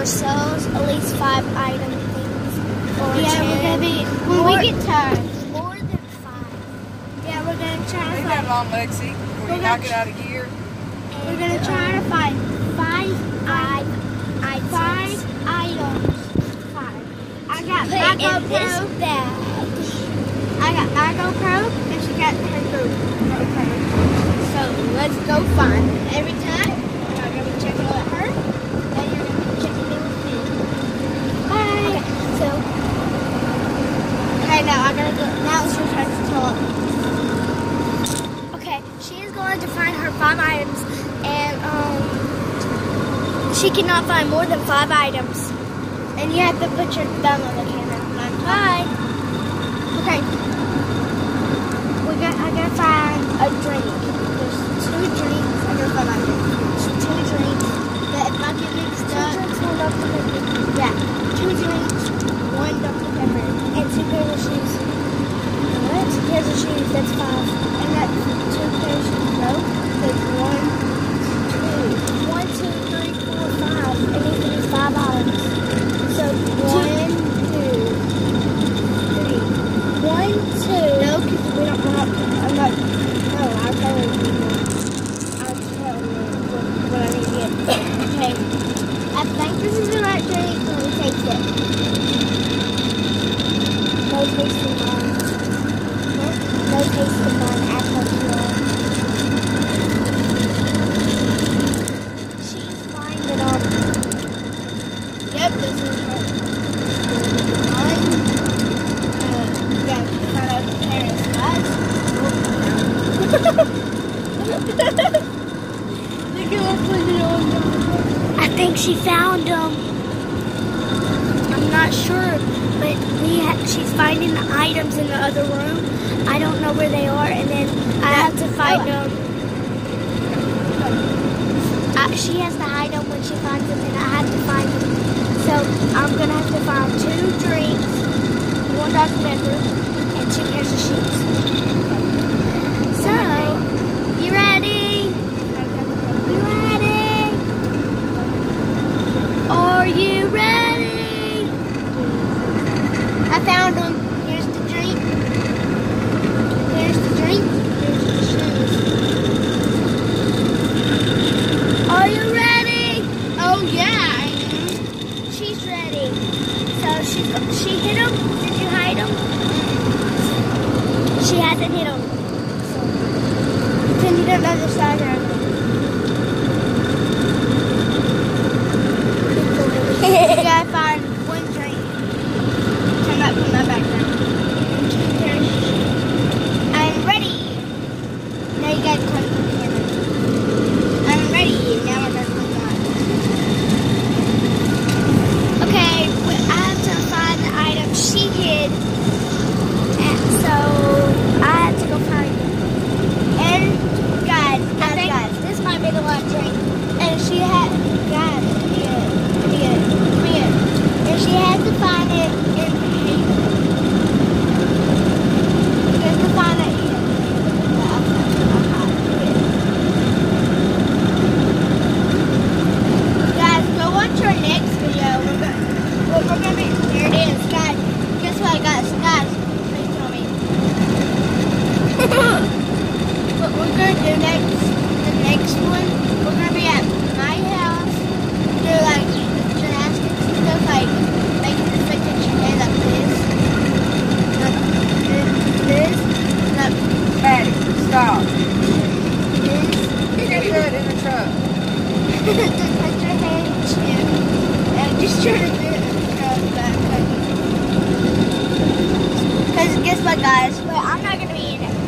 ourselves at least 5 item things. Or Yeah, 10. we're gonna be when we get tired. More than 5. Yeah, we're gonna try to Leave find. that alone, Lexi. Before you knock it out of gear. We're gonna try to find 5 items. I got Put my in GoPro. this bag. I got my GoPro, and she got her GoPro. So let's go find it. Every time you're gonna be checking it with her, then you're gonna be checking it with me. Bye. Okay, so Okay, now I gotta go. Now it's your turn to tell her. okay, she is going to find her 5 items, and she cannot find more than 5 items. And you have to put your thumb on the camera. Bye. Okay. I gotta find a drink. There's 2 drinks. I gotta find my drink. There's 2 drinks. That if I get mixed up. 2 drinks, 1 Dr. Pepper. Yeah. 2 drinks, 1 Dr. Pepper. And 2 pairs of shoes. What? 2 pairs of shoes, that's 5. And that's 2 pairs of no. There's 1, 2. 1, 2, 3, 4, 5. It needs to be 5 items. So 1, 2, 3. 1, 2. No, because we don't want. I'm not. No, I'll tell you. I'll tell you what I need to get. Okay. I think this is the right drink. Let me taste it. No tasting mine. No tasting mine. Act like you are. She's finding them. Yep, this is right. Mine. Yeah, kind of parents, guys. Look at what's putting it on. I think she found them. I'm not sure, but she's finding the items in the other room. I don't know where they are, and then I have to find them. She has to hide them when she finds them, and I have to find them. So I'm gonna have to find 2 drinks, 1 Dr. Pepper, and 2 pairs of shoes. So, you ready? You ready? Are you ready? I found them. Here's the drink. Here's the drink. Here's the shoes. Are you ready? Oh yeah, I am. She's ready. So she hit him. Did you hide him? She hasn't hit him. Can you get the other side around? You gotta find 1 drink. Turn that, put that back down. And 2 pairs of shoes. I'm ready. Now you guys come to the camera. I'm ready. Now we're gonna put on. Okay, I have to find the item she hid. And so I have to go find it. And guys, I think this might be the last drink. and she had, guys, let me get it. And she had to find it in the paper. She has to find it here. Guys, go watch our next video. We're gonna be, here it is, guys. Guess what, guys, please tell me. What we're gonna do next, the next one, we're gonna be at my house, do like gymnastics and stuff, like making the foot touch your head like this, like Maddie, stop. this, You can do it in the truck. touch your head and chin, and just try to do it in the crowd back. Because guess what, guys? Well, I'm not gonna be in it.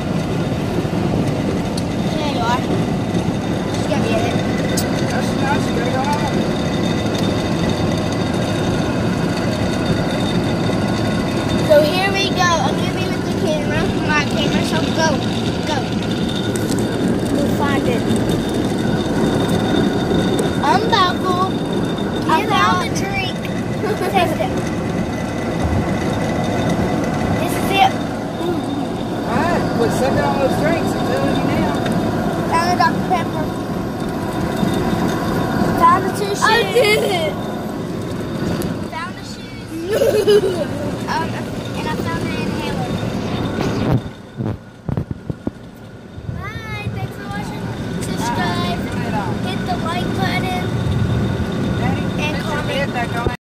There you are. She's gonna be in it. That's nice. You gotta go home. So here we go. I'm gonna be with the camera. My camera, so go. We'll find it. Unbuckle. I found the drink. Taste it. This is it. I And I found an inhaler. Bye. Thanks for watching. Subscribe. Turn it on. Hit the like button. Daddy, And put your comment. head back on.